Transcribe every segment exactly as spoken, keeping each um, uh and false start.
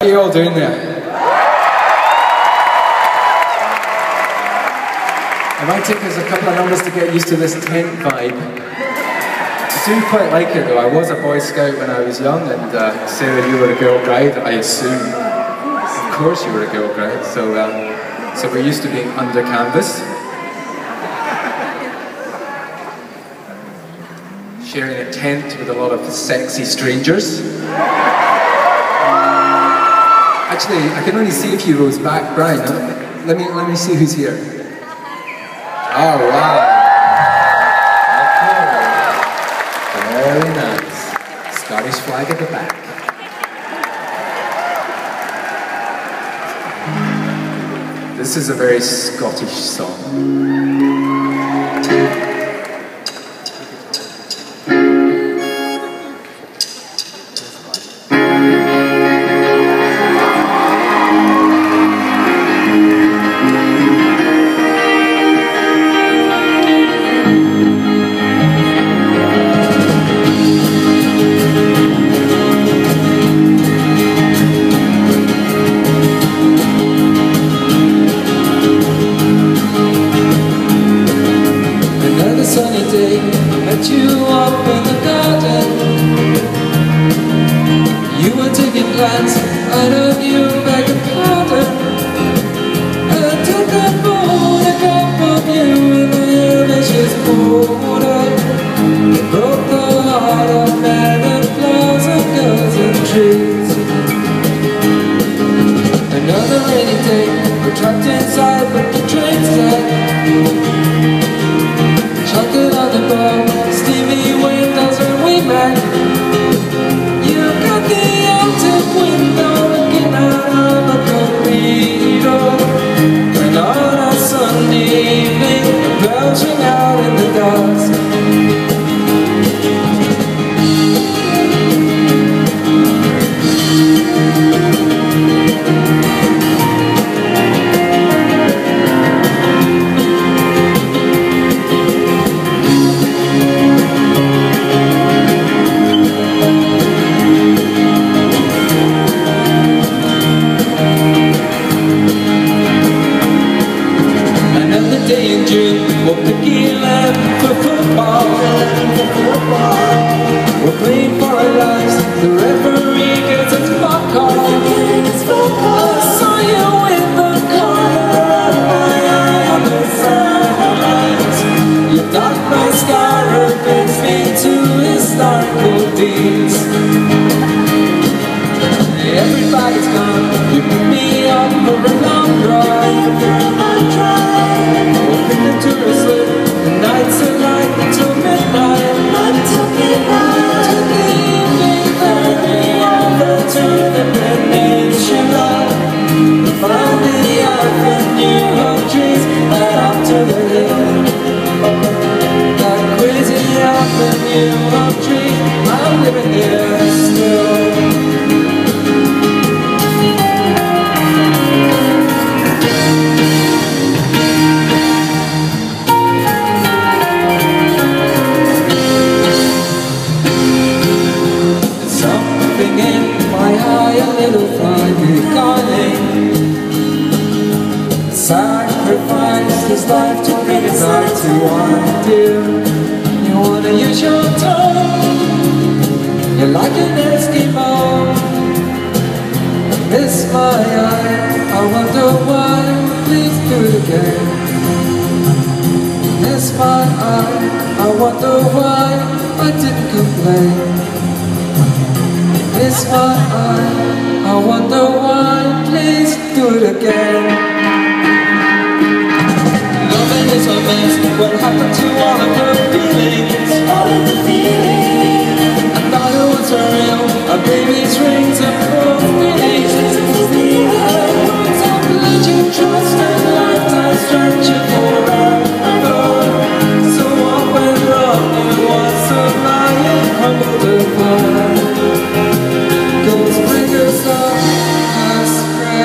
How are you all doing there? It might take us a couple of numbers to get used to this tent vibe. I do quite like it though. I was a Boy Scout when I was young, and uh, Sarah, you were a Girl Guide, I assume. Of course you were a Girl Guide, so, um, so we're used to being under canvas. Sharing a tent with a lot of sexy strangers. Actually, I can only see a few rows back. Brian, let me, let me see who's here. Oh, wow. Okay. Very nice. Scottish flag at the back. This is a very Scottish song.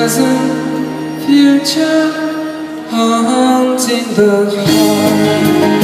Future haunting the heart.